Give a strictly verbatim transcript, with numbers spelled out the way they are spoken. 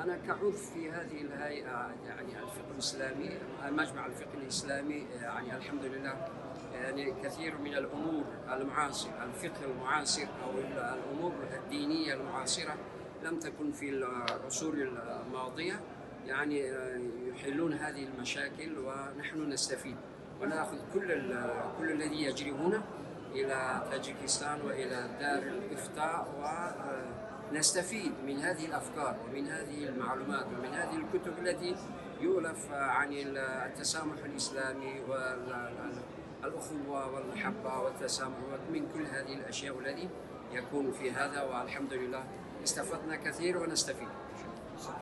أنا كعضو في هذه الهيئة يعني الفقه الإسلامي، مجمع الفقه الإسلامي، يعني الحمد لله يعني كثير من الأمور المعاصرة، الفقه المعاصر أو الأمور الدينية المعاصرة لم تكن في العصور الماضية، يعني يحلون هذه المشاكل ونحن نستفيد ونأخذ كل كل الذي يجري هنا إلى تاجيكستان وإلى دار الإفتاء ونستفيد من هذه الأفكار ومن هذه المعلومات ومن هذه الكتب التي يؤلف عن التسامح الإسلامي والأخوة والمحبة والتسامح من كل هذه الأشياء التي يكون في هذا، والحمد لله استفدنا كثير ونستفيد.